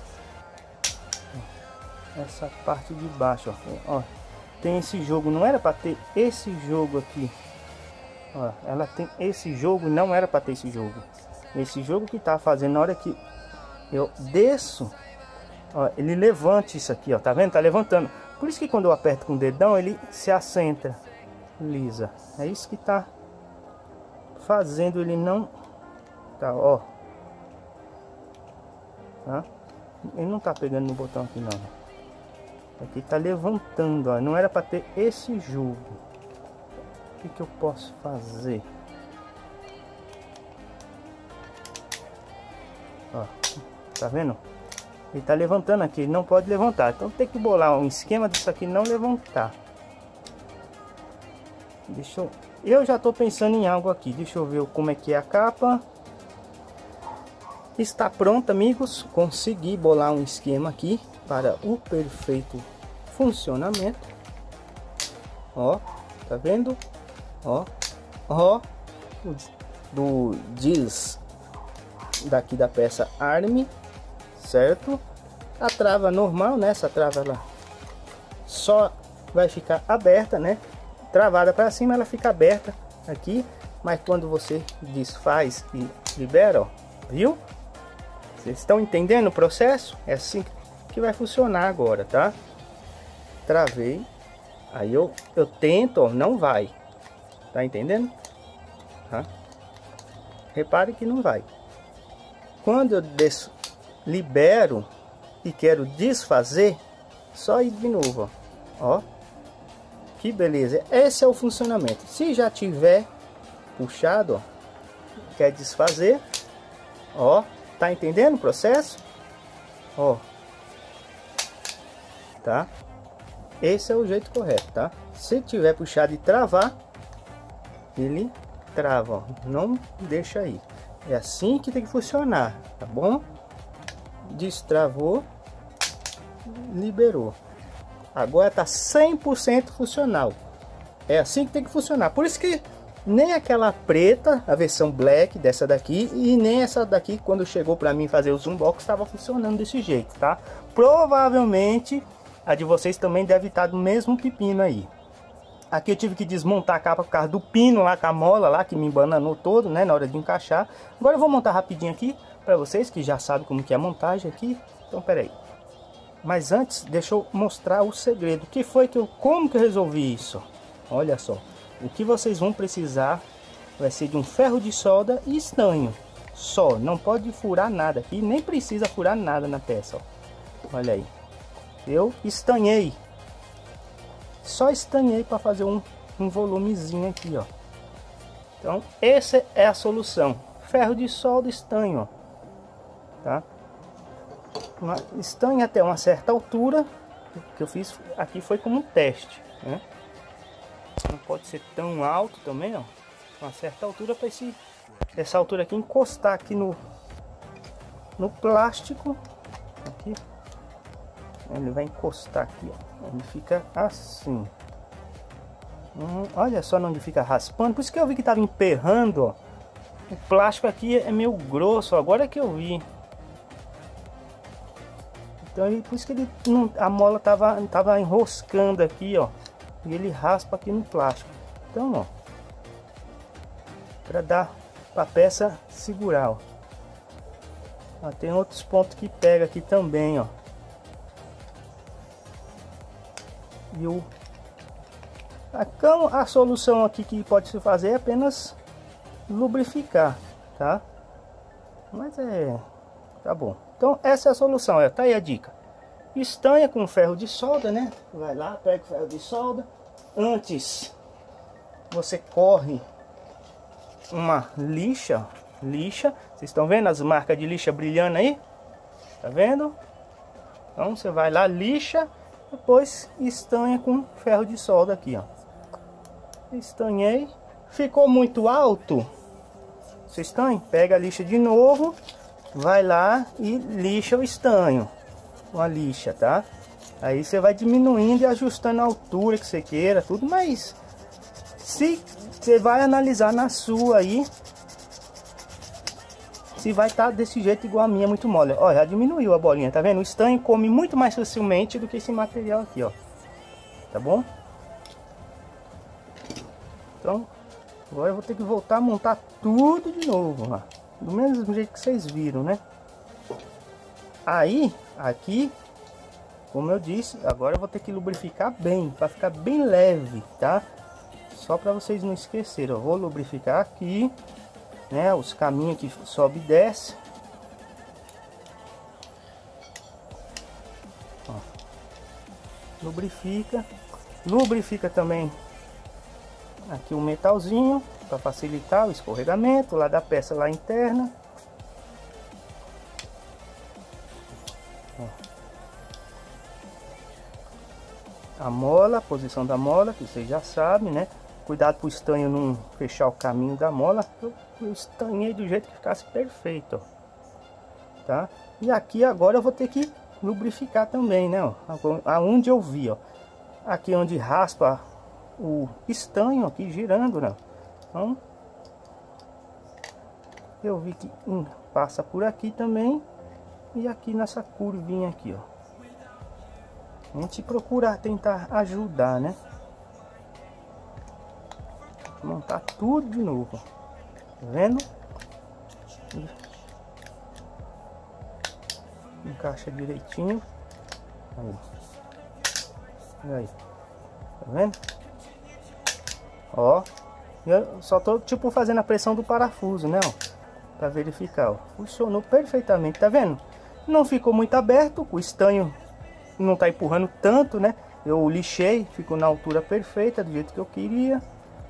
Essa parte de baixo, ó, tem esse jogo, não era para ter esse jogo aqui. Ó, ela tem esse jogo, não era para ter esse jogo. Esse jogo que tá fazendo na hora que eu desço, ó, ele levanta isso aqui, ó, tá vendo? Tá levantando. Por isso que quando eu aperto com o dedão, ele se assenta. lisa. É isso que tá fazendo ele não tá, ó. Tá? Ele não tá pegando no botão aqui não. Aqui tá levantando, ó. Não era para ter esse jogo. O que eu posso fazer? Ó, tá vendo? Ele tá levantando aqui, ele não pode levantar. Então tem que bolar um esquema disso aqui não levantar. Eu já tô pensando em algo aqui. Deixa eu ver como é que é a capa. Está pronto, amigos. Consegui bolar um esquema aqui para o perfeito funcionamento. Ó, tá vendo? Ó, do diz daqui da peça Arme, certo? A trava normal, né? Essa trava ela só vai ficar aberta, né? Travada para cima, ela fica aberta aqui, mas quando você desfaz e libera, ó, viu? Vocês estão entendendo o processo? É assim que vai funcionar agora, tá? Travei, aí eu tento, ó, não vai, tá entendendo? Tá? Repare que não vai. Quando eu libero e quero desfazer, só ir de novo, ó. Que beleza, esse é o funcionamento. Se já tiver puxado, ó, quer desfazer, ó, tá entendendo o processo? Ó, tá? Esse é o jeito correto, tá? Se tiver puxado e travar, ele trava, ó, não deixa aí. É assim que tem que funcionar, tá bom? Destravou, liberou. Agora tá 100% funcional. É assim que tem que funcionar. Por isso que nem aquela preta, a versão black dessa daqui, e nem essa daqui, quando chegou para mim fazer o zoom box, estava funcionando desse jeito, tá? Provavelmente a de vocês também deve estar do mesmo pepino aí. Aqui eu tive que desmontar a capa por causa do pino lá, com a mola lá, que me embananou todo, né, na hora de encaixar. Agora eu vou montar rapidinho aqui para vocês que já sabem como que é a montagem aqui. Então, pera aí. Mas antes, deixa eu mostrar o segredo. Que foi como que eu resolvi isso? Olha só. O que vocês vão precisar vai ser de um ferro de solda e estanho. Só, não pode furar nada aqui, nem precisa furar nada na peça, ó. Olha aí. Eu estanhei. Só estanhei para fazer um volumezinho aqui, ó. Então, essa é a solução. Ferro de solda e estanho, ó. Tá? Estanho até uma certa altura. O que eu fiz aqui foi como um teste, né? Não pode ser tão alto também, ó. Uma certa altura para essa altura aqui encostar aqui no plástico. Aqui. Ele vai encostar aqui, ó. Ele fica assim. Olha só onde fica raspando. Por isso que eu vi que tava emperrando, ó. O plástico aqui é meio grosso. Agora é que eu vi. Então, por isso que ele a mola tava enroscando aqui, ó. E ele raspa aqui no plástico. Então, ó, para dar para a peça segurar, ó. Ó, tem outros pontos que pega aqui também, ó. E a solução aqui que pode se fazer é apenas lubrificar, tá? Mas tá bom. Então essa é a solução, ó. Tá aí a dica. Estanha com ferro de solda, né? Vai lá, pega o ferro de solda. Antes você corre uma lixa. Vocês estão vendo as marcas de lixa brilhando aí? Tá vendo? Então você vai lá, lixa, depois estanha com ferro de solda aqui, ó. Estanhei. Ficou muito alto? Você estanha, pega a lixa de novo, vai lá e lixa o estanho. Uma lixa, tá? Aí você vai diminuindo e ajustando a altura que você queira, tudo, mas se você vai analisar na sua aí, se vai estar desse jeito igual a minha, muito mole. Ó, já diminuiu a bolinha, tá vendo? O estanho come muito mais facilmente do que esse material aqui, ó. Tá bom? Então, agora eu vou ter que voltar a montar tudo de novo, ó. Do mesmo jeito que vocês viram, né? Aí, aqui, como eu disse, agora eu vou ter que lubrificar bem, para ficar bem leve, tá? Só para vocês não esquecerem, eu vou lubrificar aqui, né? Os caminhos que sobe e desce. Ó. Lubrifica também aqui o metalzinho para facilitar o escorregamento lá da peça lá interna. Ó. A mola, a posição da mola, que vocês já sabem, né? Cuidado para o estanho não fechar o caminho da mola. Eu estanhei do jeito que ficasse perfeito, ó. Tá? E aqui agora eu vou ter que lubrificar também, né? Ó. Aonde eu vi, ó. Aqui onde raspa o estanho aqui girando, né? Então eu vi que passa por aqui também. E aqui nessa curvinha aqui, ó. A gente procura tentar ajudar, né? Montar tudo de novo, tá vendo? Encaixa direitinho. Aí, tá vendo? Ó, eu só tô tipo fazendo a pressão do parafuso, né? Ó, para verificar, ó. Funcionou perfeitamente, tá vendo? Não ficou muito aberto, o estanho não tá empurrando tanto, né? Eu lixei, ficou na altura perfeita, do jeito que eu queria.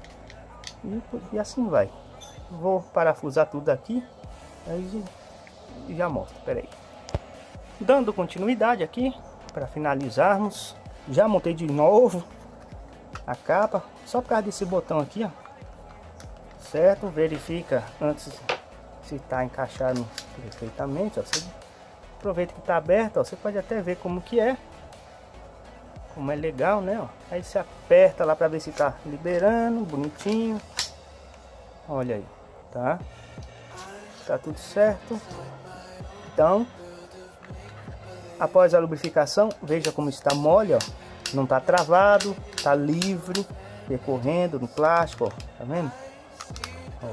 E assim vai. Vou parafusar tudo aqui, aí já mostro, peraí. Dando continuidade aqui, para finalizarmos. Já montei de novo a capa, só por causa desse botão aqui, ó. Certo? Verifica antes se está encaixado perfeitamente, ó. Você aproveita que está aberto, ó. Você pode até ver como que é. Como é legal, né? Ó. Aí você aperta lá para ver se está liberando, bonitinho. Olha aí, tá? Tá tudo certo. Então, após a lubrificação, veja como está mole, ó. Não tá travado, tá livre, percorrendo no plástico, ó. Tá vendo? Ó.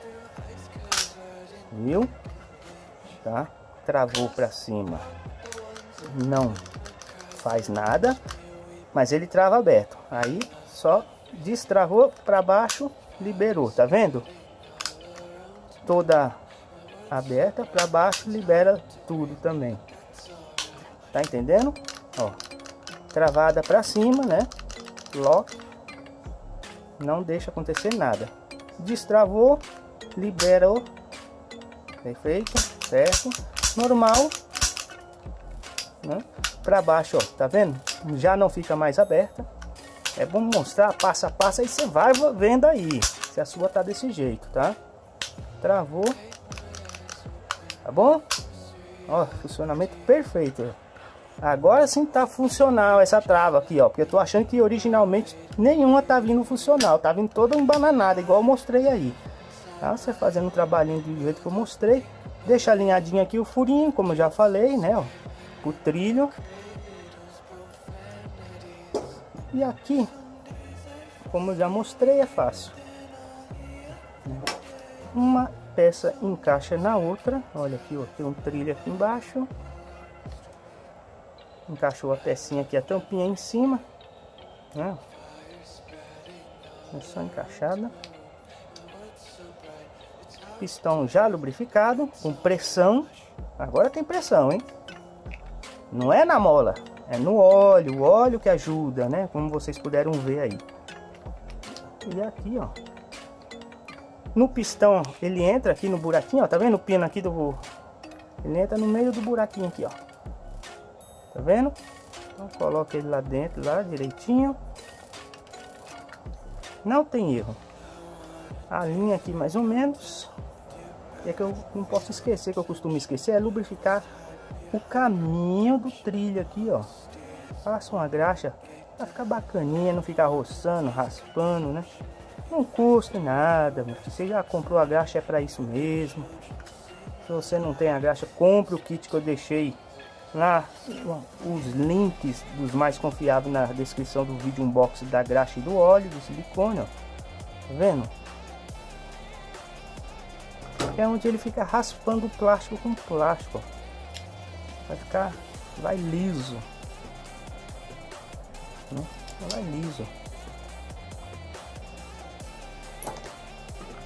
Viu? Tá? Travou para cima, não faz nada, mas ele trava aberto. Aí só destravou para baixo, liberou, tá vendo? Toda aberta para baixo, libera tudo também. Tá entendendo? Ó, travada para cima, né? Lock, não deixa acontecer nada. Destravou, libera o perfeito, certo? Normal, né? Para baixo, ó, tá vendo? Já não fica mais aberta. É bom mostrar passo a passo, aí você vai vendo aí se a sua tá desse jeito, tá? Travou, tá bom? Ó, funcionamento perfeito. Agora sim tá funcional essa trava aqui, ó, porque eu tô achando que originalmente nenhuma tá vindo funcional, tá vindo toda embananada, igual eu mostrei aí. Tá? Você fazendo um trabalhinho do jeito que eu mostrei, deixa alinhadinho aqui o furinho, como eu já falei, né, ó, o trilho. E aqui, como eu já mostrei, é fácil. Uma peça encaixa na outra. Olha aqui, ó, tem um trilho aqui embaixo. Encaixou a pecinha aqui, a tampinha em cima, né? É só encaixada. Pistão já lubrificado, com pressão. Agora tem pressão, hein? Não é na mola, é no óleo. O óleo que ajuda, né? Como vocês puderam ver aí. E aqui, ó, no pistão, ele entra aqui no buraquinho, ó. Tá vendo o pino aqui do... Ele entra no meio do buraquinho aqui, ó. Tá vendo? Então coloca ele lá dentro, lá direitinho. Não tem erro. A linha aqui mais ou menos. É que eu não posso esquecer, que eu costumo esquecer, é lubrificar o caminho do trilho aqui, ó. Passa uma graxa pra ficar bacaninha, não ficar roçando, raspando, né? Não custa nada, você já comprou a graxa, é para isso mesmo. Se você não tem a graxa, compre o kit que eu deixei lá, os links dos mais confiáveis na descrição do vídeo, unboxing da graxa e do óleo, do silicone, ó. Tá vendo? É onde ele fica raspando o plástico com plástico, ó. Vai liso, né? Vai liso.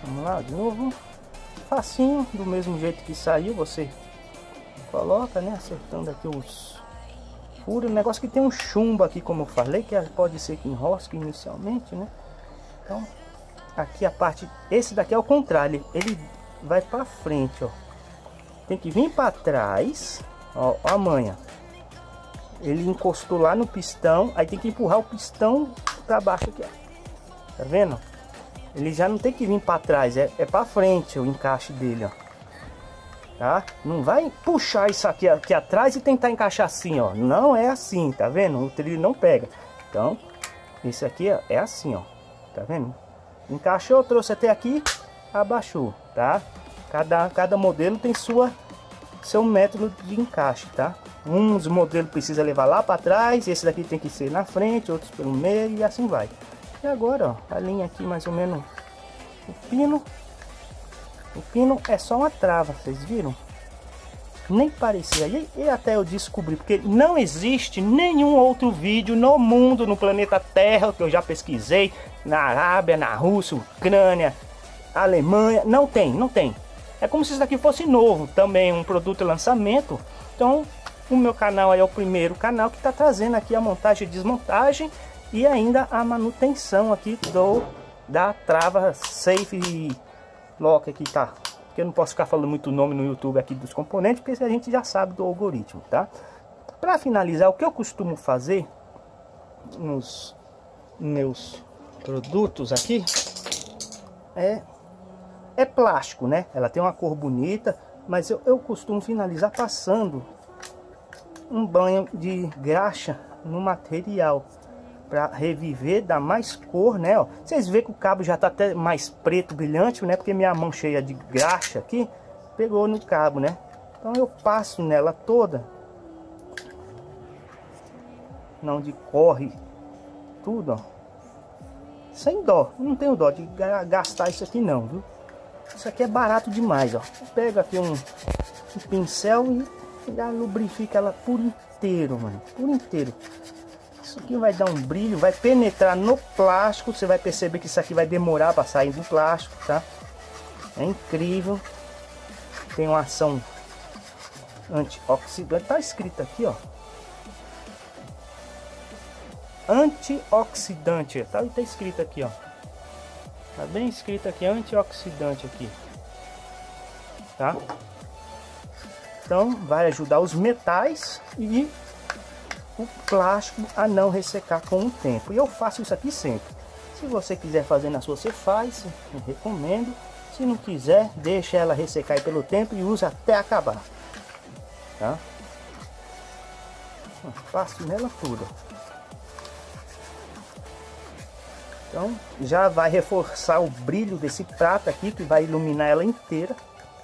Vamos lá, de novo. Facinho, do mesmo jeito que saiu, você coloca, né? Acertando aqui os furos. O negócio que tem um chumbo aqui, como eu falei, que pode ser que enrosque inicialmente, né? Então, aqui a parte... Esse daqui é o contrário, ele vai pra frente, ó. Tem que vir pra trás, ó, a manha. Ele encostou lá no pistão, aí tem que empurrar o pistão pra baixo aqui, ó. Tá vendo? Ele já não tem que vir para trás, é para frente o encaixe dele, ó. Tá? Não vai puxar isso aqui atrás e tentar encaixar assim, ó. Não é assim, tá vendo? O trilho não pega. Então, esse aqui ó, é assim, ó. Tá vendo? Encaixou, trouxe até aqui, abaixou, tá? Cada modelo tem seu método de encaixe, tá? Uns modelos precisa levar lá para trás, esse daqui tem que ser na frente, outros pelo meio e assim vai. E agora, ó, a linha aqui mais ou menos o pino. O pino é só uma trava, vocês viram? Nem parecia. E até eu descobri, porque não existe nenhum outro vídeo no mundo, no planeta Terra, que eu já pesquisei, na Arábia, na Rússia, Ucrânia, Alemanha, não tem. É como se isso daqui fosse novo, também um produto lançamento. Então, o meu canal aí é o primeiro canal que está trazendo aqui a montagem e desmontagem e ainda a manutenção aqui da trava Safe Lock aqui, tá? Porque eu não posso ficar falando muito nome no YouTube aqui dos componentes, porque a gente já sabe do algoritmo, tá? Para finalizar, o que eu costumo fazer nos meus produtos aqui é plástico, né? Ela tem uma cor bonita, mas eu costumo finalizar passando um banho de graxa no material para reviver, dar mais cor, né? Ó, vocês veem que o cabo já tá até mais preto, brilhante, né? Porque minha mão cheia de graxa aqui pegou no cabo, né? Então eu passo nela toda, não de corre tudo, ó, sem dó. Não tenho dó de gastar isso aqui não, viu? Isso aqui é barato demais, ó. Pega aqui um pincel e já lubrifica ela por inteiro, mano, por inteiro. Isso aqui vai dar um brilho, vai penetrar no plástico. Você vai perceber que isso aqui vai demorar para sair do plástico, tá? É incrível. Tem uma ação antioxidante. Tá escrito aqui, ó. Antioxidante. Tá escrito aqui, ó. Tá bem escrito aqui, antioxidante aqui. Tá? Então vai ajudar os metais e o plástico a não ressecar com o tempo. E eu faço isso aqui sempre. Se você quiser fazer na sua, você faz, eu recomendo. Se não quiser, deixa ela ressecar aí pelo tempo e usa até acabar, tá? Passo nela tudo. Então já vai reforçar o brilho desse prato aqui, que vai iluminar ela inteira.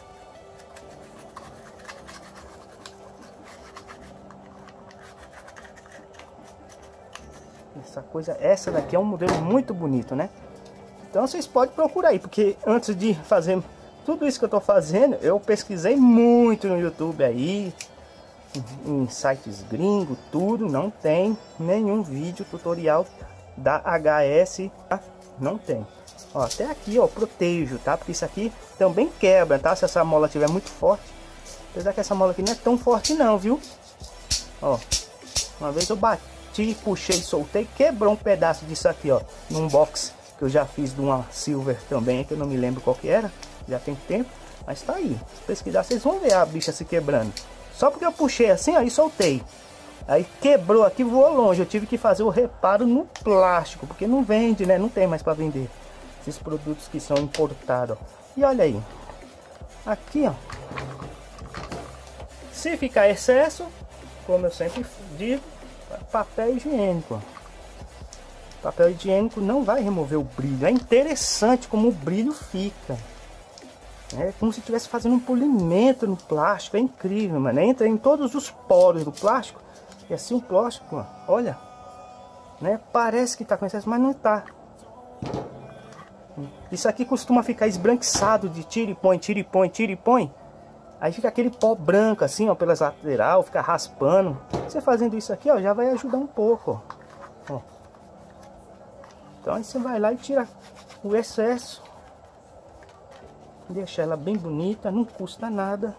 Essa daqui é um modelo muito bonito, né? Então vocês podem procurar aí, porque antes de fazer tudo isso que eu tô fazendo, eu pesquisei muito no YouTube aí, em sites gringos, tudo. Não tem nenhum vídeo tutorial da HS, tá? Não tem. Ó, até aqui, ó, protejo, tá? Porque isso aqui também quebra, tá? Se essa mola estiver muito forte. Apesar que essa mola aqui não é tão forte não, viu? Ó, uma vez eu bati, puxei, soltei, quebrou um pedaço disso aqui, ó, num box que eu já fiz de uma Silver também, que eu não me lembro qual que era, já tem tempo, mas tá aí. Se pesquisar, vocês vão ver a bicha se quebrando. Só porque eu puxei assim, ó, e soltei. Aí quebrou aqui, voou longe. Eu tive que fazer o reparo no plástico, porque não vende, né? Não tem mais para vender esses produtos que são importados, ó. E olha aí, aqui, ó, se ficar excesso, como eu sempre digo, papel higiênico, ó. Papel higiênico não vai remover o brilho. É interessante como o brilho fica. É como se estivesse fazendo um polimento no plástico. É incrível, mano. Entra em todos os poros do plástico. E assim o plástico, ó, olha, né? Parece que tá com excesso, mas não tá. Isso aqui costuma ficar esbranquiçado de tira e põe, tira e põe, tira e põe. Aí fica aquele pó branco assim, ó, pelas lateral, fica raspando. Você fazendo isso aqui, ó, já vai ajudar um pouco, ó. Então aí você vai lá e tira o excesso. Deixa ela bem bonita, não custa nada.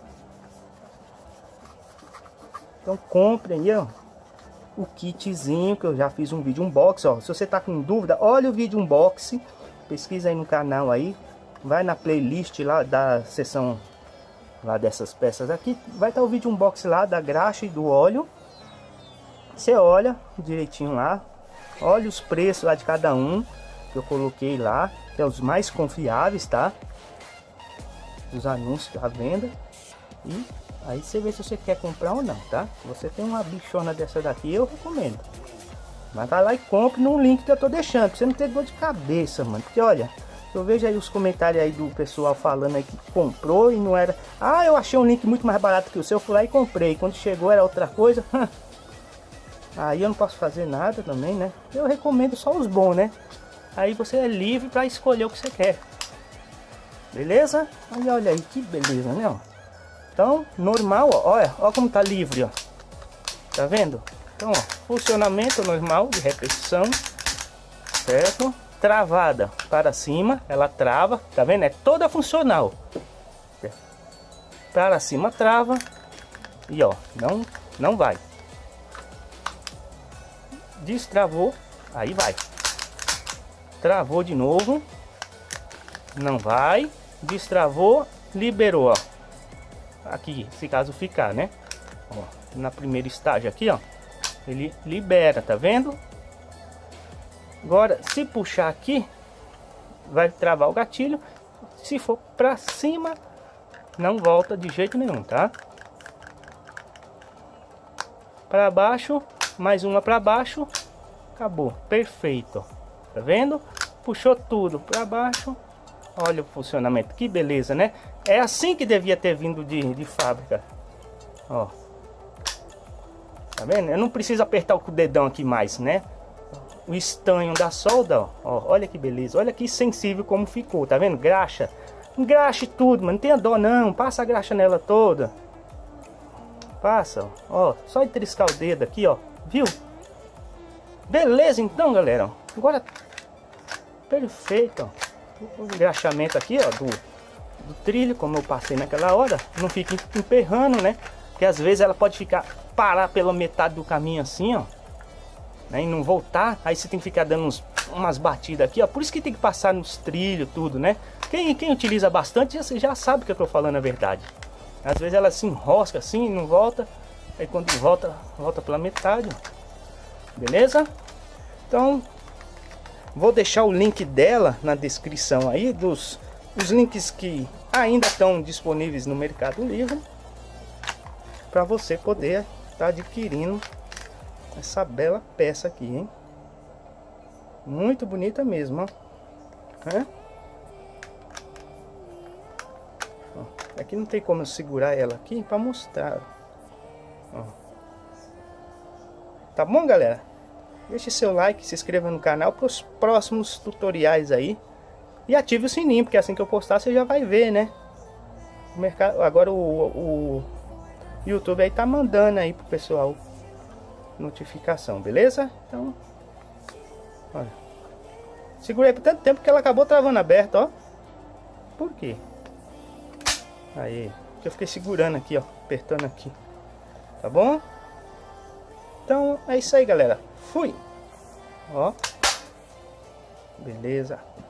Então compre aí, ó, o kitzinho que eu já fiz um vídeo unboxing, ó. Se você tá com dúvida, olha o vídeo unboxing, pesquisa aí no canal aí, vai na playlist lá da seção lá dessas peças aqui, vai estar o vídeo unboxing lá da graxa e do óleo. Você olha direitinho lá, olha os preços lá de cada um que eu coloquei lá, que é os mais confiáveis, tá? Os anúncios à venda. E aí você vê se você quer comprar ou não, tá? Se você tem uma bichona dessa daqui, eu recomendo. Mas vai lá e compre no link que eu tô deixando, pra você não ter dor de cabeça, mano. Porque olha, eu vejo aí os comentários aí do pessoal falando aí que comprou e não era... Ah, eu achei um link muito mais barato que o seu, eu fui lá e comprei. Quando chegou era outra coisa. Aí eu não posso fazer nada também, né? Eu recomendo só os bons, né? Aí você é livre para escolher o que você quer. Beleza? Aí olha aí, que beleza, né? Ó. Então, normal, ó. Olha como tá livre, ó. Tá vendo? Então, ó, funcionamento normal de repetição, certo? Travada para cima, ela trava, tá vendo? É toda funcional. Para cima trava e ó, não vai. Destravou, aí vai. Travou de novo, não vai. Destravou, liberou, ó. Aqui, se caso ficar, né? Ó, na primeira estágio aqui, ó, ele libera, tá vendo? Agora, se puxar aqui, vai travar o gatilho. Se for pra cima, não volta de jeito nenhum, tá? Para baixo, mais uma para baixo, acabou, perfeito, tá vendo? Puxou tudo para baixo, olha o funcionamento, que beleza, né? É assim que devia ter vindo de fábrica, ó, tá vendo? Eu não preciso apertar o dedão aqui mais, né? O estanho da solda, ó, olha que beleza, olha que sensível como ficou, tá vendo? Graxa, engraxe tudo, mas não tenha dó não, passa a graxa nela toda. Passa, ó, só triscar o dedo aqui, ó, viu? Beleza então, galera, agora perfeito, ó. O engraxamento aqui, ó, do trilho, como eu passei naquela hora, não fica emperrando, né? Porque às vezes ela pode parar pela metade do caminho assim, ó, né? E não voltar, aí você tem que ficar dando umas batidas aqui, ó. Por isso que tem que passar nos trilhos, tudo, né? Quem utiliza bastante já sabe que eu tô falando a verdade. Às vezes ela se enrosca assim, não volta. Aí quando volta pela metade, ó. Beleza? Então, vou deixar o link dela na descrição aí, os links que ainda estão disponíveis no Mercado Livre, para você poder estar adquirindo essa bela peça aqui, hein? Muito bonita mesmo, ó. É? Aqui não tem como eu segurar ela aqui para mostrar. Ó. Tá bom, galera? Deixe seu like, se inscreva no canal para os próximos tutoriais aí. E ative o sininho, porque assim que eu postar você já vai ver, né? O mercado, agora o YouTube aí tá mandando aí pro pessoal notificação, beleza? Então, olha. Segurei por tanto tempo que ela acabou travando aberto, ó. Por quê? Aí, que eu fiquei segurando aqui, ó, apertando aqui. Tá bom? Então é isso aí, galera. Fui. Ó. Beleza.